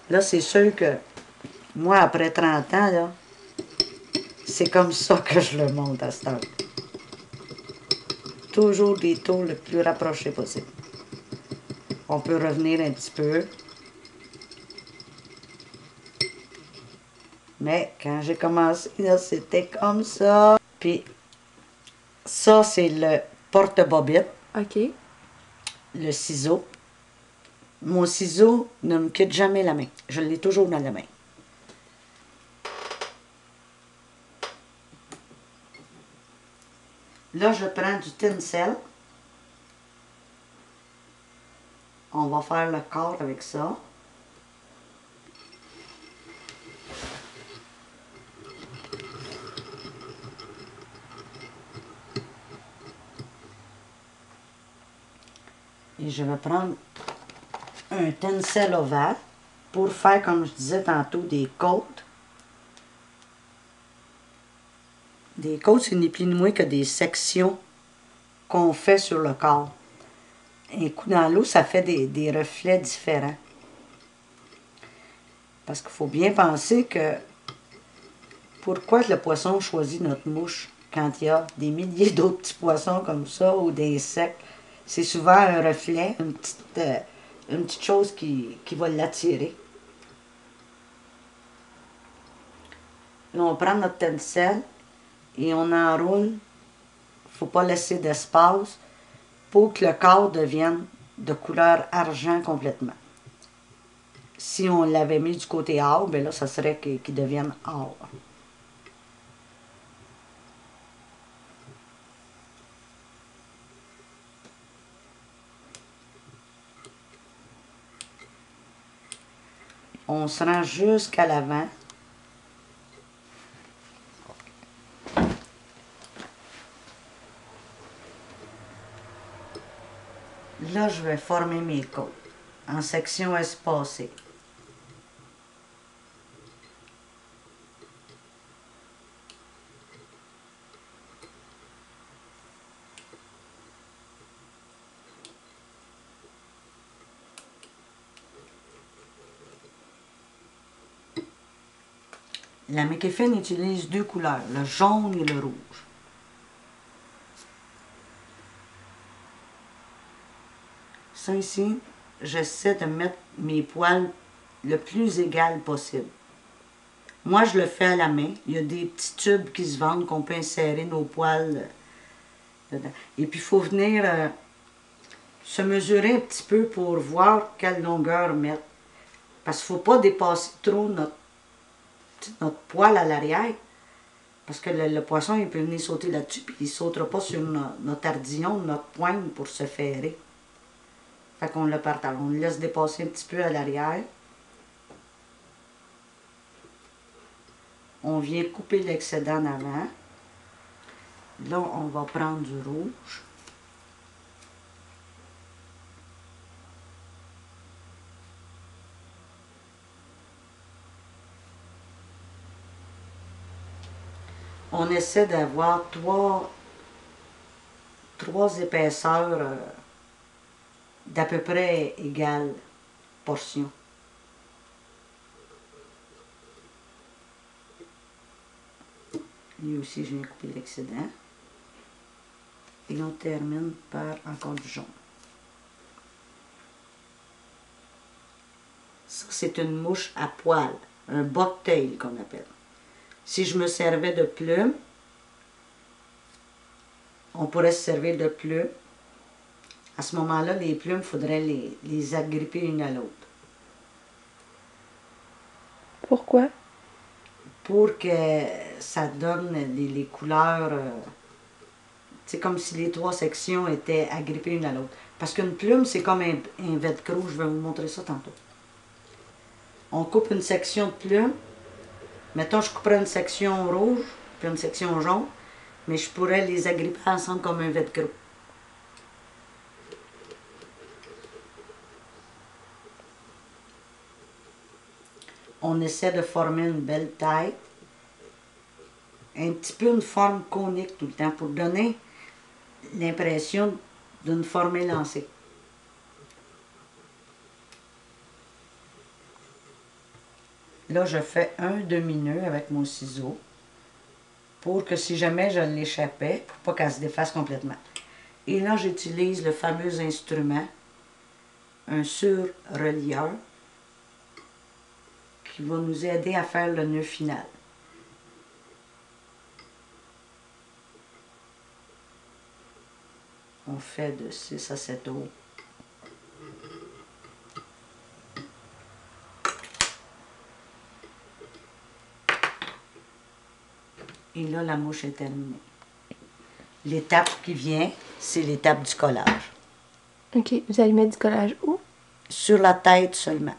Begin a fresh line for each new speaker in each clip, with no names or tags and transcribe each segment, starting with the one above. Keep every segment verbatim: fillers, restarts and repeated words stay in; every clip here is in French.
Là, c'est sûr que moi, après trente ans, là, c'est comme ça que je le monte à cette heure. Toujours des taux le plus rapprochés possible. On peut revenir un petit peu. Mais quand j'ai commencé, là, c'était comme ça. Puis ça, c'est le porte-bobette,
OK.
le ciseau. Mon ciseau ne me quitte jamais la main. Je l'ai toujours dans la main. Là, je prends du tinsel. On va faire le corps avec ça. Et je vais prendre un tinsel ovale pour faire, comme je disais tantôt, des côtes. Des côtes, c'est ni plus ni moins que des sections qu'on fait sur le corps. Un coup dans l'eau, ça fait des, des reflets différents. Parce qu'il faut bien penser que pourquoi le poisson choisit notre mouche quand il y a des milliers d'autres petits poissons comme ça ou des insectes. C'est souvent un reflet, une petite, euh, une petite chose qui, qui va l'attirer. Là, on prend notre tencel et on enroule. Il ne faut pas laisser d'espace pour que le corps devienne de couleur argent complètement. Si on l'avait mis du côté or, bien là, ça serait qu'il qu'il devienne or. On se rend jusqu'à l'avant. Là, je vais former mes côtes en sections espacées. La Mekefin utilise deux couleurs, le jaune et le rouge. Ça ici, j'essaie de mettre mes poils le plus égal possible. Moi, je le fais à la main. Il y a des petits tubes qui se vendent qu'on peut insérer nos poils dedans. Et puis, il faut venir euh, se mesurer un petit peu pour voir quelle longueur mettre. Parce qu'il ne faut pas dépasser trop notre, notre poil à l'arrière. Parce que le, le poisson, il peut venir sauter là-dessus, puis il ne sautera pas sur no, notre ardillon, notre poigne pour se ferrer. Fait qu'on le partage. On le laisse dépasser un petit peu à l'arrière. On vient couper l'excédent en avant. Là, on va prendre du rouge. On essaie d'avoir trois, trois épaisseurs euh, d'à peu près égales portions. Lui aussi, je viens couper l'excédent. Et on termine par encore du jaune. Ça, c'est une mouche à poil, un bobtail qu'on appelle. Si je me servais de plumes, on pourrait se servir de plumes. À ce moment-là, les plumes, il faudrait les, les agripper une à l'autre.
Pourquoi?
Pour que ça donne les, les couleurs. Euh, c'est comme si les trois sections étaient agrippées une à l'autre. Parce qu'une plume, c'est comme un, un velcro. Je vais vous montrer ça tantôt. On coupe une section de plume. Mettons, je couperais une section rouge, puis une section jaune, mais je pourrais les agripper ensemble comme un velcro. On essaie de former une belle taille. Un petit peu une forme conique tout le temps pour donner l'impression d'une forme élancée. Là, je fais un demi-nœud avec mon ciseau pour que si jamais je l'échappais, pour pas qu'elle se défasse complètement. Et là, j'utilise le fameux instrument, un surrelieur, qui va nous aider à faire le nœud final. On fait de six à sept os. Et là, la mouche est terminée. L'étape qui vient, c'est l'étape du collage.
OK. Vous allez mettre du collage où?
Sur la tête seulement.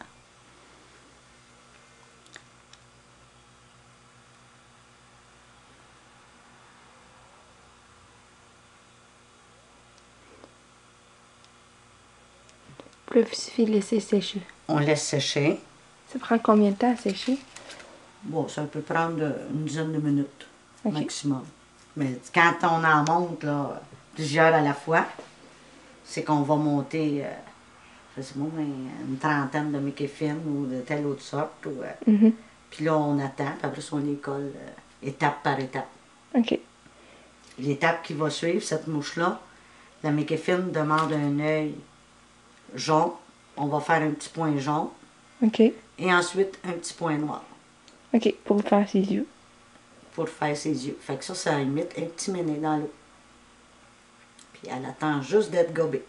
Puis là, il suffit de laisser sécher.
On laisse sécher.
Ça prend combien de temps à sécher?
Bon, ça peut prendre une dizaine de minutes
OK.
maximum. Mais quand on en monte là, plusieurs à la fois, c'est qu'on va monter, euh, je sais pas, une trentaine de mékéfines ou de telle autre sorte. Ou, euh,
Mhm.
Puis là, on attend, puis après ça, on les colle euh, étape par étape.
OK.
L'étape qui va suivre, cette mouche-là, la mékéfine demande un œil jaune. On va faire un petit point jaune.
OK.
Et ensuite, un petit point noir
OK. Pour faire ses yeux.
pour faire ses yeux. Fait que ça, ça imite un petit méné dans l'eau. Puis elle attend juste d'être gobée.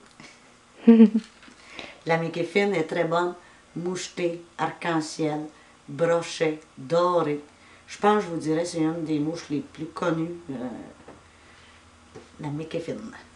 La mékéfine est très bonne, mouchetée, arc-en-ciel, brochée, dorée. Je pense, je vous dirais, c'est une des mouches les plus connues, euh, la mékéfine.